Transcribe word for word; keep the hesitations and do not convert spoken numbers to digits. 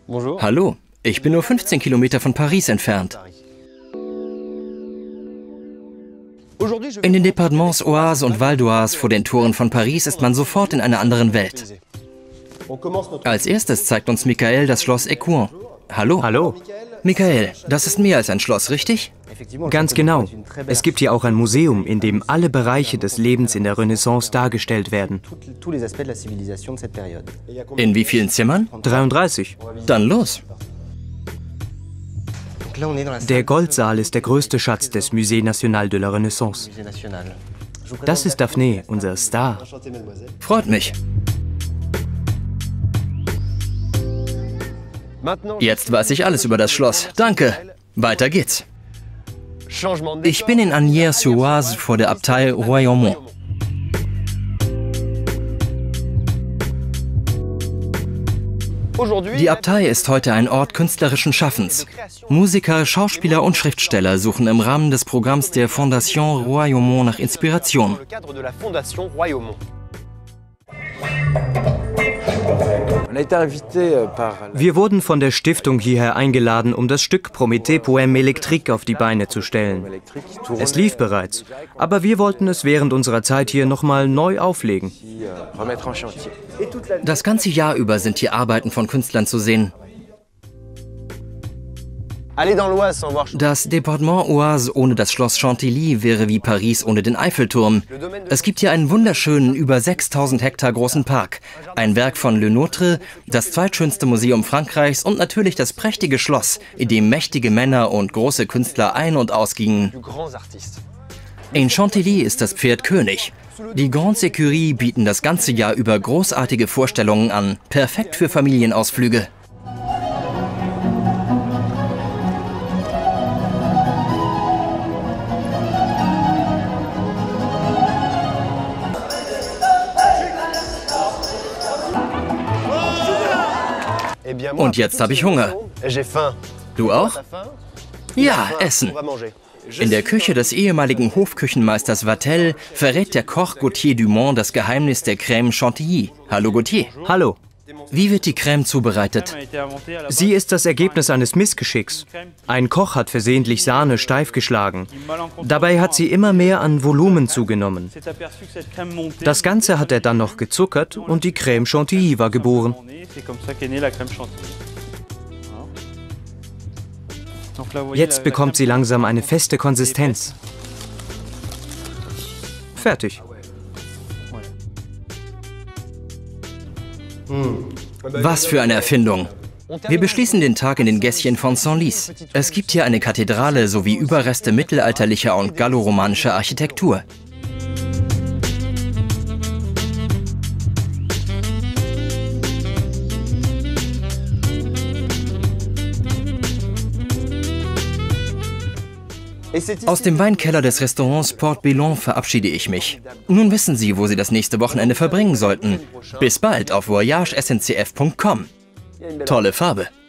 Hallo, ich bin nur fünfzehn Kilometer von Paris entfernt. In den Departements Oise und Val d'Oise vor den Toren von Paris ist man sofort in einer anderen Welt. Als erstes zeigt uns Michael das Schloss Écouen. Hallo. Hallo. Michael, das ist mehr als ein Schloss, richtig? Ganz genau. Es gibt hier auch ein Museum, in dem alle Bereiche des Lebens in der Renaissance dargestellt werden. In wie vielen Zimmern? dreiunddreißig. Dann los. Der Goldsaal ist der größte Schatz des Musée National de la Renaissance. Das ist Daphné, unser Star. Freut mich. Jetzt weiß ich alles über das Schloss. Danke. Weiter geht's. Ich bin in Asnières-sur-Oise vor der Abtei Royaumont. Die Abtei ist heute ein Ort künstlerischen Schaffens. Musiker, Schauspieler und Schriftsteller suchen im Rahmen des Programms der Fondation Royaumont nach Inspiration. Wir wurden von der Stiftung hierher eingeladen, um das Stück Prométhée Poème électrique auf die Beine zu stellen. Es lief bereits, aber wir wollten es während unserer Zeit hier nochmal neu auflegen. Das ganze Jahr über sind hier Arbeiten von Künstlern zu sehen. Das Departement Oise ohne das Schloss Chantilly wäre wie Paris ohne den Eiffelturm. Es gibt hier einen wunderschönen, über sechstausend Hektar großen Park. Ein Werk von Le Nôtre, das zweitschönste Museum Frankreichs und natürlich das prächtige Schloss, in dem mächtige Männer und große Künstler ein- und ausgingen. In Chantilly ist das Pferd König. Die Grandes Écuries bieten das ganze Jahr über großartige Vorstellungen an, perfekt für Familienausflüge. Und jetzt habe ich Hunger. Du auch? Ja, essen. In der Küche des ehemaligen Hofküchenmeisters Vatel verrät der Koch Gauthier Dumont das Geheimnis der Crème Chantilly. Hallo Gauthier. Hallo. Wie wird die Crème zubereitet? Sie ist das Ergebnis eines Missgeschicks. Ein Koch hat versehentlich Sahne steif geschlagen. Dabei hat sie immer mehr an Volumen zugenommen. Das Ganze hat er dann noch gezuckert und die Crème Chantilly war geboren. Jetzt bekommt sie langsam eine feste Konsistenz. Fertig. Was für eine Erfindung. Wir beschließen den Tag in den Gässchen von Senlis. Es gibt hier eine Kathedrale sowie Überreste mittelalterlicher und galloromanischer Architektur. Aus dem Weinkeller des Restaurants Port Bellon verabschiede ich mich. Nun wissen Sie, wo Sie das nächste Wochenende verbringen sollten. Bis bald auf voyage s n c f punkt com. Tolle Farbe.